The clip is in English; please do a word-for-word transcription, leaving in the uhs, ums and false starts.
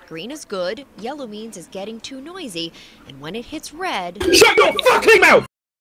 Green is good, yellow means it's getting too noisy, and when it hits red... Shut your fucking mouth!